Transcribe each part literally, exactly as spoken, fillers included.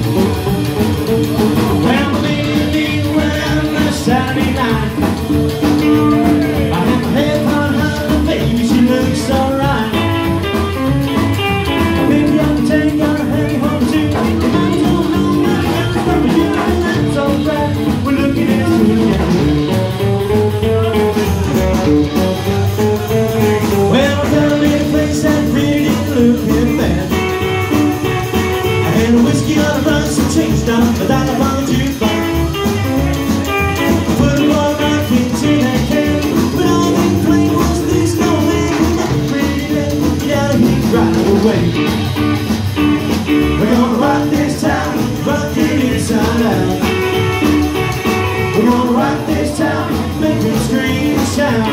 Saturday night, I had my head on high, but baby, she looks alright. Baby, I can take your head home too. I don't know what else but you, and that's alright. We're looking at you together. Well, I'll tell me a place that really didn't look that bad. I had a whiskey on the run, some change down, a dollar on the jukebox. Away. We're gonna rock this town, rock it inside out. We're gonna rock this town, make it scream and shout.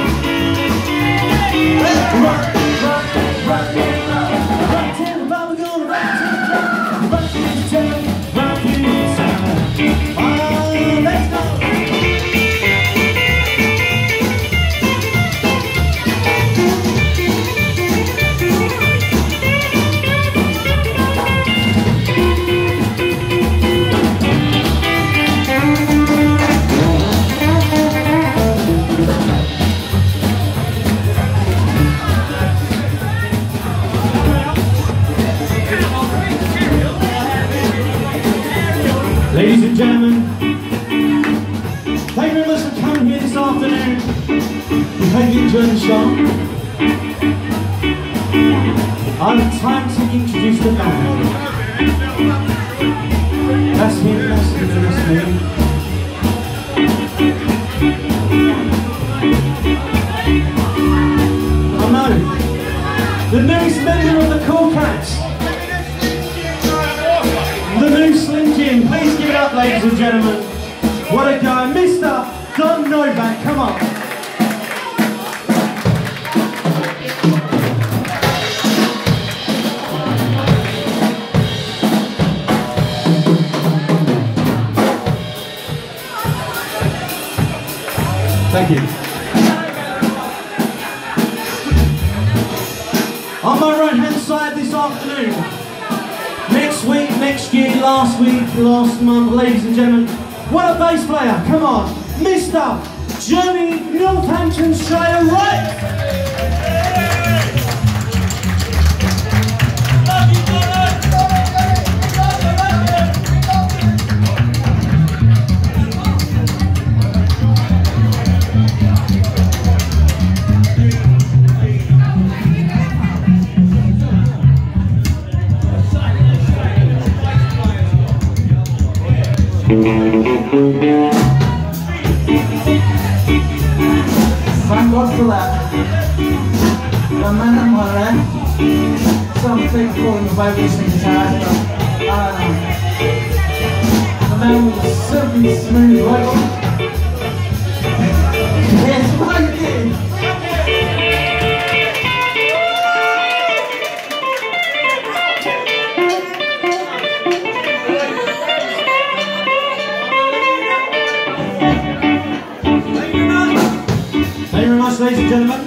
Rock, rock, rock, rock it, rock, rock it, we're gonna rock this town, rock this town, rock it inside out. Oh, let's go. Ladies and gentlemen, thank you very much for coming here this afternoon. We hope you enjoyed the show. It's time to introduce the band. That's him, that's him, that's me. Oh no, the newest member of the Cool Cats. The new Slim Jim, please give it up, ladies and gentlemen. What a guy, Mister Don Novak, come on. Thank you. On my right hand side this afternoon, next week, next year, last week, last month, ladies and gentlemen, what a bass player, come on, Mister Johnny Northamptonshire Wright. Thank God for that. The man at my end, some people call him a vocalist and guitarist, but I don't know. The man with a silky smooth voice. Yes, what you did. Ladies and gentlemen,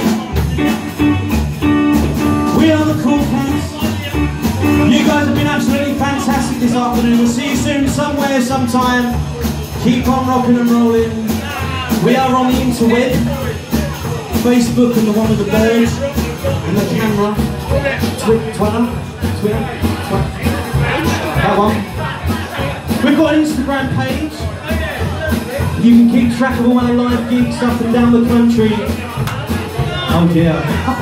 we are the Cool Cats. You guys have been absolutely fantastic this afternoon. We'll see you soon, somewhere, sometime. Keep on rocking and rolling. We are on the interweb, Facebook and the one with the bird and the camera, Twitter, Twitter, Twitter, that one. We've got an Instagram page. You can keep track of all our live gigs up and down the country. Oh dear.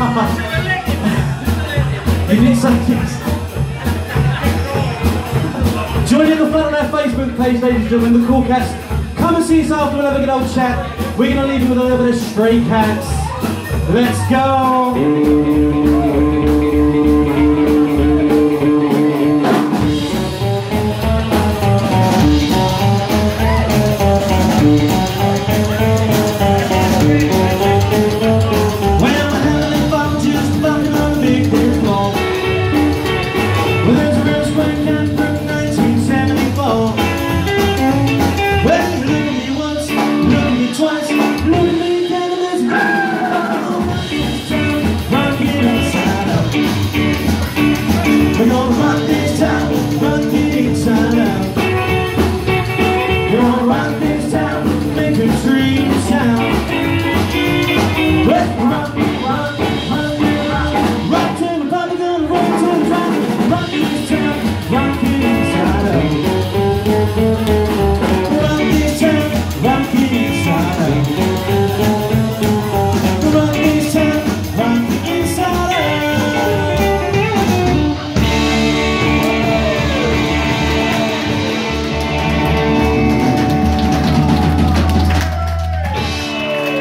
You did some gigs. Join in the fun on our Facebook page, ladies and gentlemen, the Cool Cats. Come and see us after, we'll have a good old chat. We're going to leave you with a little bit of Stray Cats. Let's go.